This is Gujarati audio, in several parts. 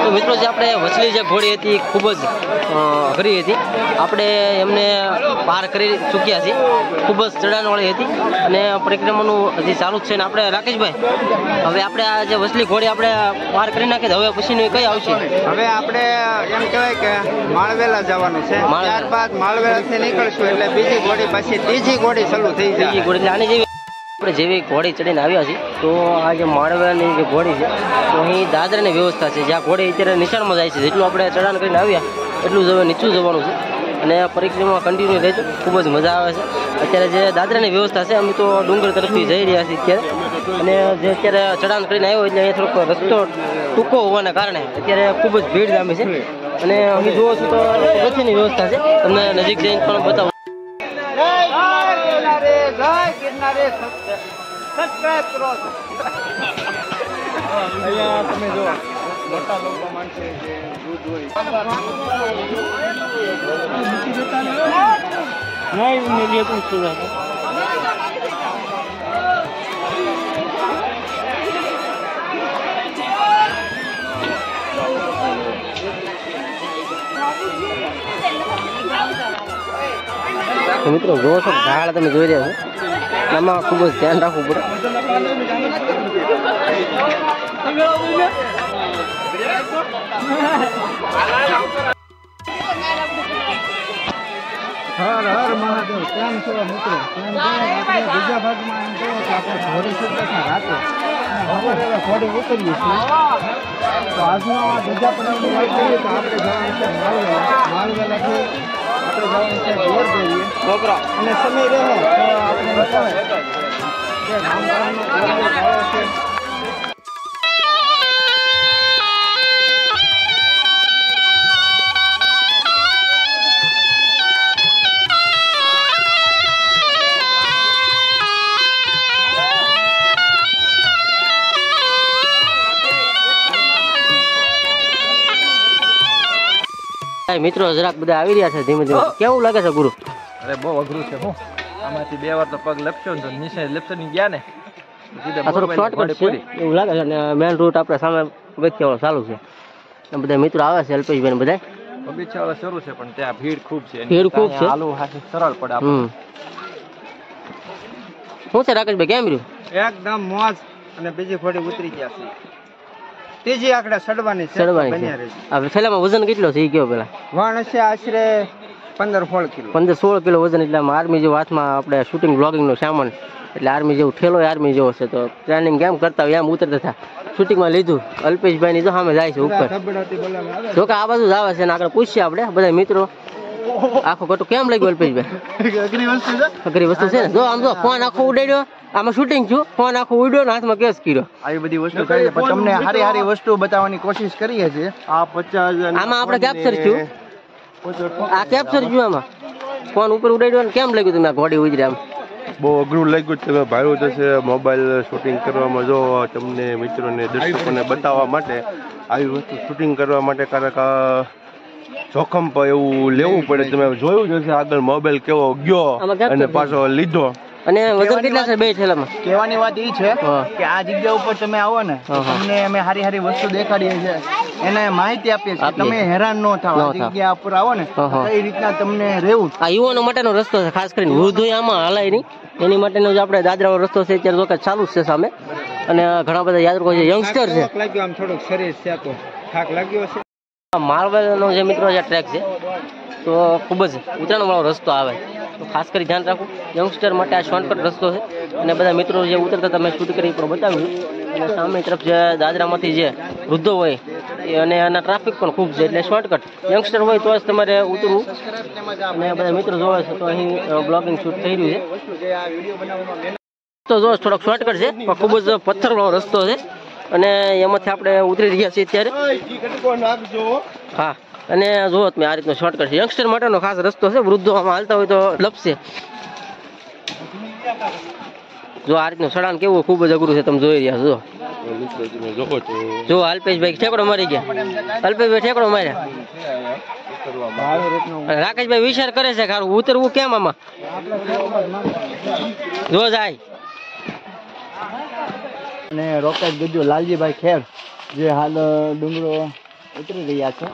તો મિત્રો જે આપણે વસલી જે ઘોડી હતી ખૂબ જ અઘરી હતી, આપણે એમને પાર કરી ચૂક્યા છીએ, ખૂબ જ ચઢાણવાળી હતી અને પરિક્રમાનું હજી ચાલુ જ છે. ને આપણે રાકેશભાઈ, હવે આપણે આ જે વસલી ઘોડી આપણે પાર કરી નાખી, હવે પછીની કઈ આવશે? હવે આપણે એમ કહેવાય કે માળવેલા જવાનું છે, ત્યારબાદ માળવેલાથી નીકળશું એટલે બીજી ઘોડી પછી ત્રીજી ઘોડી ચાલુ થઈ જાય. ત્રીજી ઘોડી એટલે આની જેવી આપણે જેવી ઘોડી ચડીને આવ્યા છીએ, તો આ જે માળવેલાની જે ઘોડી છે, તો અહીં દાદરાની વ્યવસ્થા છે. જ્યાં ઘોડી અત્યારે નિશાળમાં જાય છે, જેટલું આપણે ચઢાણ કરીને આવ્યા એટલું જ હવે નીચું જવાનું છે અને પરિક્રમા કન્ટિન્યુ રહેજો, ખૂબ જ મજા આવે છે. અત્યારે જે દાદરાની વ્યવસ્થા છે, અમે તો ડુંગર તરફથી જઈ રહ્યા છીએ અત્યારે, અને જે અત્યારે ચઢાણ કરીને આવ્યો એટલે અહીંયા થોડોક રસ્તો ટૂંકો હોવાના કારણે અત્યારે ખૂબ જ ભીડ જામી છે. અને અહીં જુઓ છો તો પગથિયાની વ્યવસ્થા છે, તમને નજીક જઈને પણ બતાવું. અહીંયા તમે જો મોટા લોકો માનશે જે દૂધ હોય તો મિત્રો જોવો છો ઝાડ તમે જોઈ રહ્યા છો, આમાં ખૂબ જ ધ્યાન રાખવું પડે. હર હર મહાદેવ. કેમ છો મિત્રો? આપણે બીજા ભાગમાં એમ કહો કે આપણે ઘોડી સુરતના રાતે હવે ઘોડી ઉતરીએ છીએ. તો આજનો બીજા પડાવની વાત કરીએ તો આપણે જવાનું છે માળવેલાથી આપણે જવાનું છે ગોળ દેવીએ છોકરા, અને સમય રહે તો આપણે બતાવે કે નામકરણનો છે. મિત્રો જરાક બધા આવી રહ્યા છે ધીમે ધીમે. કેવું લાગે છે ગુરુ? અરે બહુ અઘરું છે. હું આમાંથી 2 વાર તો પગ લપસ્યો ને તો નીચે લપસી ગયા ને, આ થોડુંક શોર્ટકટ છે એવું લાગે છે. અને મેન રૂટ આપણે સામે પગથિયાવાળો ચાલુ છે, બધા મિત્રો આવે છે, અલ્પેશભાઈ બધા પગથિયાવાળો શરૂ છે, પણ ત્યાં ભીડ ખૂબ છે. ભીડ ખૂબ છે, હાલું સરળ પડે આપણે. શું છે રાકેશભાઈ, કેમ રહ્યું? એકદમ મોજ. અને બીજી ઘોડી ઉતરી ગયા છે, ત્રીજી આંકડા ચડવાની છે. હવે છેલ્લામાં વજન કેટલો છે એ કયો પેલા? વણ છે આશરે 15-16 કિલો. 15-16 કિલો વજન. એટલે આર્મી જેવું હાથમાં આપણે શૂટિંગ બ્લોગિંગ નો સામાન, એટલે આર્મી જેવું ઠેલો આર્મી જેવો છે. તો ટ્રેનિંગ કેમ કરતા હોય એમ ઉતરતા હતા. શૂટિંગમાં લીધું અલ્પેશભાઈ ની જો સામે જાય છે ઉપર, જો કે આ બાજુ જ આવે છે. ને આગળ પૂછીએ આપણે બધા મિત્રો આખો કટું કેમ લાગ્યું અલ્પેશભાઈ? અઘરી વસ્તુ છે ને. જો આમ જો ફોન આખો ઉડાડ્યો, આમાં શૂટિંગ છું, ફોન આખો ઉડ્યો ને હાથમાં કેસ કર્યો. આવી બધી વસ્તુ કરી પણ તમને સારી સારી વસ્તુ બતાવવાની કોશિશ કરીએ છીએ. આ 50 આમાં આપણે કેપ્ચર છું, આ કેપ્ચર છું. આમાં ફોન ઉપર ઉડાડ્યો ને કેમ લાગ્યું તમને ઘોડી ઉતરી? આમ બહુ અઘરું લાગ્યું. તમે ભાડું થશે મોબાઈલ શૂટિંગ કરવામાં, જો તમને મિત્રોને દર્શકોને બતાવવા માટે આવી વસ્તુ શૂટિંગ કરવા માટે ક્યારેક જોખમ પણ એવું લેવું પડે. તમે જોયું જ હશે આગળ મોબાઈલ કેવો ગયો અને પાછો લીધો. અને વજન કેટલા છે બે ઠેલામાં? કહેવાની વાત એ છે કે આ જગ્યા ઉપર તમે આવો ને, તમને અમે સારી સારી વસ્તુ દેખાડીએ છીએ, એને માહિતી આપીએ છીએ, તમે હેરાન ન થાવ. જગ્યા ઉપર આવો ને કઈ રીતના તમને રહેવું. આ યુવાનો માટેનો રસ્તો છે, ખાસ કરીને વૃદ્ધો આમાં હલાય નહીં એની માટેનો જે આપણે દાદરાનો રસ્તો છે અત્યારે તો ચાલુ જ છે સામે. અને ઘણા બધા યાત્રિકો છે, યંગસ્ટર છે. લાગ્યો આમ થોડોક શરીર છે તો થાક લાગ્યો છે. માળવેલનો જે મિત્રો જે ટ્રેક છે, તો ખૂબ જ ઉતરાણ વાળો રસ્તો આવે, તો ખાસ કરી ધ્યાન રાખવું. યંગસ્ટર માટે આ શોર્ટકટ રસ્તો છે. અને બધા મિત્રો જે ઉતરતા તમે શૂટ કરી પણ બતાવ્યું. અને સામે તરફ જે દાદરામાંથી જે વૃદ્ધો હોય અને એના ટ્રાફિક પણ ખૂબ છે, એટલે શોર્ટકટ યંગસ્ટર હોય તો જ તમારે ઉતરવું. અને બધા મિત્રો જોવે છે તો અહીં બ્લોગિંગ શૂટ થઈ રહ્યું છે. તો જો થોડોક શોર્ટકટ છે પણ ખૂબ જ પથ્થરવાળો રસ્તો છે, અને એમાંથી આપણે ઉતરી રહ્યા છીએ અત્યારે. હા, અને જુઓ તમે આ રીતનો શોર્ટકટ છે, યંગસ્ટર માટેનો ખાસ રસ્તો છે. વૃદ્ધો આમાં હાલતા હોય તો લપસે. જો આ રીતનું સડાણ કેવું ખૂબ જ અઘરું છે, તમે જોઈ રહ્યા છો. જો અલ્પેશભાઈ ઠેકડો મારી ગયા, અલ્પેશભાઈ ઠેકડો માર્યા. રાકેશભાઈ વિચાર કરે છે ખારું ઉતરવું કેમ આમાં. જો જાય અને રોકેટ ગજુ લાલજીભાઈ ખેર જે હાલ ડુંગરો ઉતરી રહ્યા છો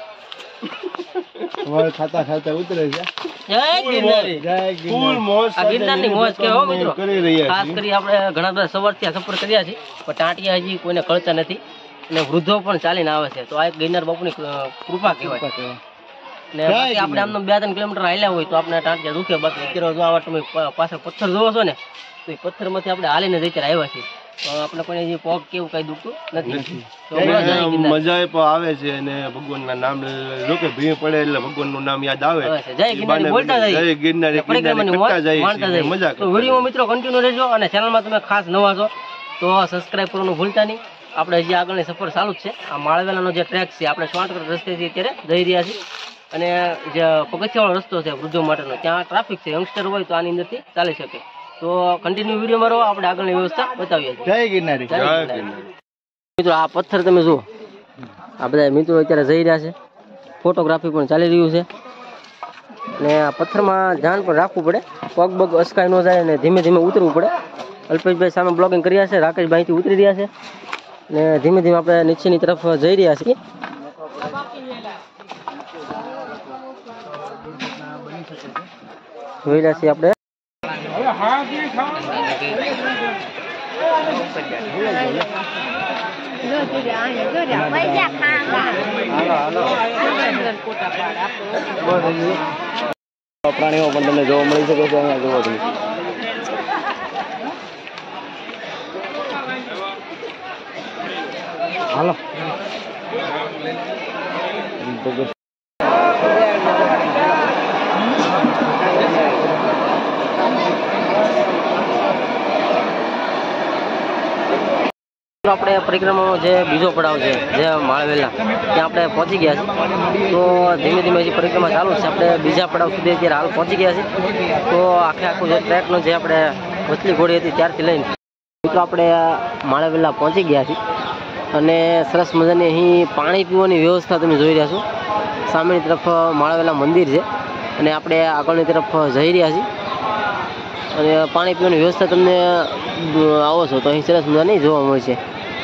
તમારે ખાતા ખાતા ઉતરે છે જય ગિરનારી. જય ફૂલ મોજ આ ગિરનારની મોજ કે હો મિત્રો. કરી રહ્યા ખાસ કરી આપણે ઘણા બધા સવારથી આ સફર કર્યા છે પણ ટાંટિયા હજી કોઈને કળતા નથી અને વૃદ્ધો પણ ચાલીને આવે છે. તો આ એક ગિરનાર બાપુની કૃપા કહેવાય. ને બાકી આપણે આમ 2-3 કિલોમીટર હાલ્યા હોય તો આપણે ટાંટિયા દુખે. બાકી અત્યારે જો આવા તમે પાછળ પથ્થર જોવો છો ને તો એ પથ્થરમાંથી આપણે હાલીને જ અત્યારે આવ્યા છીએ. તો આપણે કોઈ જે પગ કેવું કઈ દુખતું નથી. તો બસ જય ગિરનાર. મજા પણ આવે છે અને ભગવાનના નામ જો કે ભીડ પડે એટલે ભગવાનનું નામ યાદ આવે. જય ગિરનારી બોલતા જઈએ. જય ગિરનારી પરિક્રમાની મોજ કરતા જઈએ માણતા છીએ. જઈએ. મજા તો વિડીયોમાં મિત્રો કન્ટિન્યુ રહેજો અને ચેનલમાં તમે ખાસ નવા છો તો સબસ્ક્રાઇબ કરવાનું ભૂલતા નહીં. આપણે હજી આગળની સફર ચાલુ જ છે. આ માળવેલાનો જે ટ્રેક છે આપણે શોર્ટકટ રસ્તેથી અત્યારે જઈ રહ્યા છીએ અને જે પગથિયાવાળો રસ્તો છે વૃદ્ધો માટેનો ત્યાં ટ્રાફિક છે. યંગસ્ટર હોય તો આની અંદરથી ચાલી શકે. તો કન્ટિન્યુ વિડીયોમાં રહો. આપણે આગળની વ્યવસ્થા બતાવીએ છીએ. જય ગિરનારી. જય ગિરનારી. મિત્રો આ પથ્થર તમે જુઓ. આ બધા મિત્રો અત્યારે જઈ રહ્યા છે. ફોટોગ્રાફી પણ ચાલી રહ્યું છે ને આ પથ્થરમાં ધ્યાન પણ રાખવું પડે. પગ બગ અસકાઈ ન જાય અને ધીમે ધીમે ઉતરવું પડે. અલ્પેશભાઈ સામે બ્લોગિંગ કરી રહ્યા છે. રાકેશભાઈ અહીંથી ઉતરી રહ્યા છે ને ધીમે ધીમે આપણે નીચેની તરફ જઈ રહ્યા છીએ. જોઈ રહ્યા છીએ આપણે. પ્રાણીઓ પણ તમને જોવા મળી શકે છે. અહીંયા જોવો તમે. હાલો આપણે પરિક્રમાનો જે બીજો પડાવ છે જે માળવેલા ત્યાં આપણે પહોંચી ગયા છીએ. તો ધીમે ધીમે હજી પરિક્રમા ચાલુ છે. આપણે બીજા પડાવ સુધી અત્યારે હાલ પહોંચી ગયા છીએ. તો આખું જે ટ્રેકનો જે આપણે વચલી ઘોડી હતી ત્યારથી લઈને મિત્રો આપણે માળવેલા પહોંચી ગયા છીએ અને સરસ મજાની અહીં પાણી પીવાની વ્યવસ્થા તમે જોઈ રહ્યા છો. સામેની તરફ માળવેલા મંદિર છે અને આપણે આગળની તરફ જઈ રહ્યા છીએ અને પાણી પીવાની વ્યવસ્થા તમને આવો છો તો અહીં સરસ મજાની જોવા મળે છે.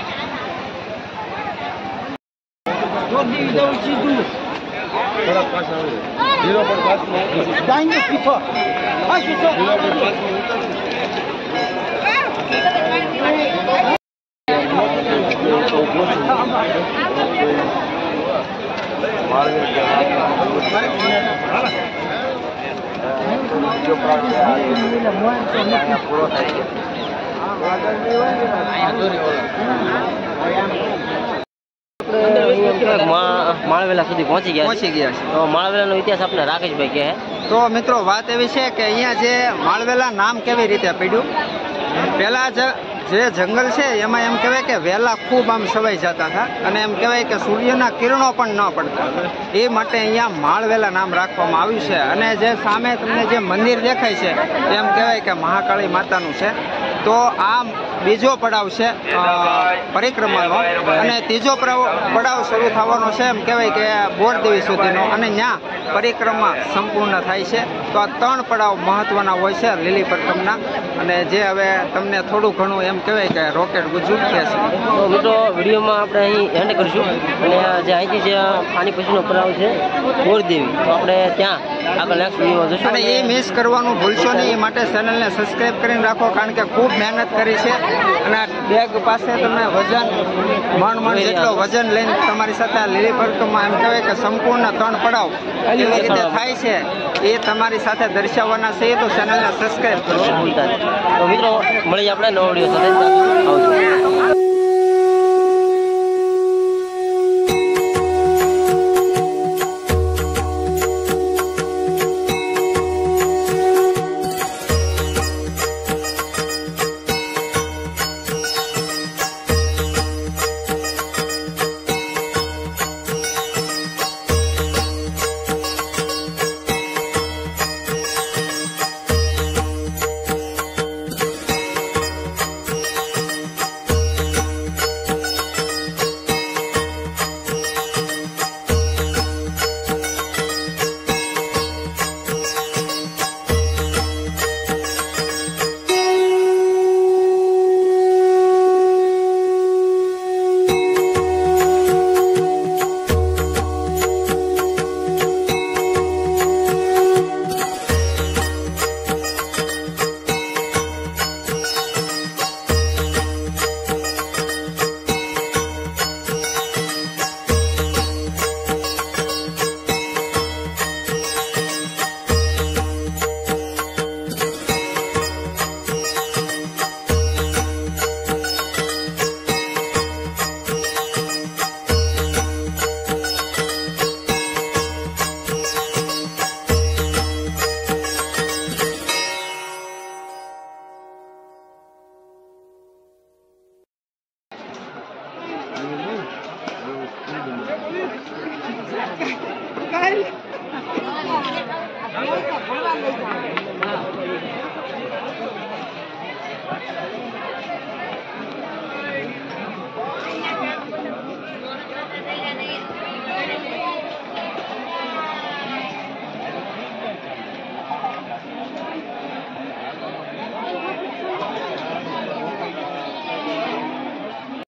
માળવેલા સુધી પહોંચી ગયા છે. તો માળવેલાનો ઇતિહાસ આપણે રાકેશભાઈ કહે. તો મિત્રો વાત એવી છે કે અહીંયા જે માળવેલા નામ કેવી રીતે પડ્યું. પહેલા જે જંગલ છે એમાં એમ કહેવાય કે વહેલા ખૂબ આમ સવાઈ જતા હતા અને એમ કહેવાય કે સૂર્યના કિરણો પણ ન પડતા. એ માટે અહીંયા માળવેલા નામ રાખવામાં આવ્યું છે. અને જે સામે તમને જે મંદિર દેખાય છે એમ કહેવાય કે મહાકાળી માતાનું છે. તો આ બીજો પડાવ છે પરિક્રમાનો અને ત્રીજો પડાવ શરૂ થવાનો છે એમ કહેવાય કે બોરદેવી સુધીનો અને ત્યાં પરિક્રમા સંપૂર્ણ થાય છે. તો આ 3 પડાવ મહત્વના હોય છે લીલી પરિક્રમાના અને જે હવે તમને થોડું ઘણું એમ કહેવાય કે રોકેટ ગુજુ કે છે. તો મિત્રો વિડીયોમાં આપણે અહીં એન્ડ કરીશું અને જે અહીંથી જે આની પછીનો પડાવ છે બોરદેવી તો આપણે ત્યાં આગળ નેક્સ્ટ વિડીયોમાં જોઈશું. અને એ મિસ કરવાનું ભૂલશો નહીં. એ માટે ચેનલને સબસ્ક્રાઈબ કરીને રાખો કારણ કે ખૂબ મહેનત કરી છે અને આ બેગ પાસે તમે વજન મણ જેટલો વજન લઈને તમારી સાથે આ લીલી પરિક્રમા એમ કહેવાય કે સંપૂર્ણ 3 પડાવ કેવી રીતે થાય છે એ તમારી સાથે દર્શાવવાના છે. તો ચેનલને સબસ્ક્રાઈબ કરો. તો મિત્રો મળીએ આપણે નવો વિડીયો સાથે. આવજો.